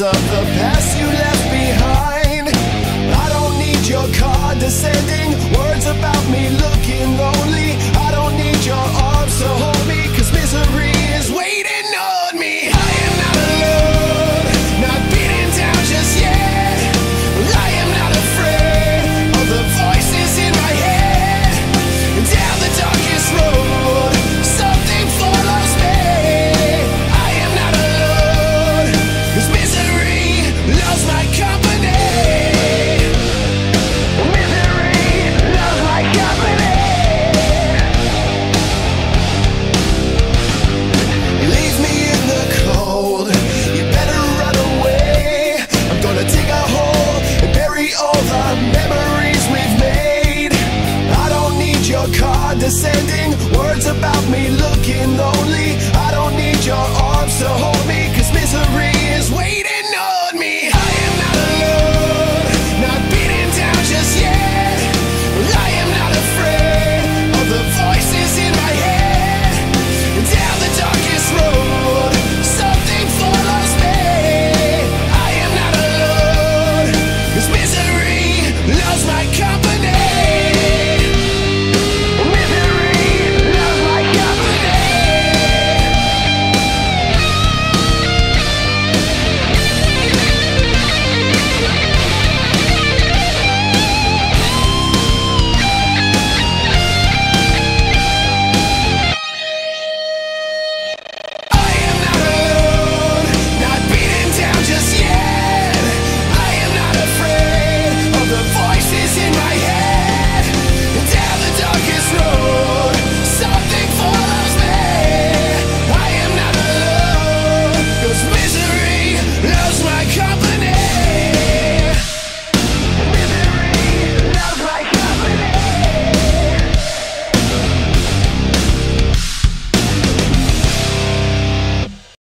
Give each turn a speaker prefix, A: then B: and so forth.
A: of the past you left behind. I don't need your condescending words about me looking lonely. I don't need your arms to hold me, 'cause misery is waiting on me. I am not alone, not beaten down just yet. I am not afraid of the voices in my head. Down the darkest road, something follows me. I am not alone, 'cause misery loves my company. Misery loves my company. You leave me in the cold, you better run away. I'm gonna dig a hole and bury all the memories we've made. I don't need your condescending words about me looking lonely. I don't need your arms to hold me,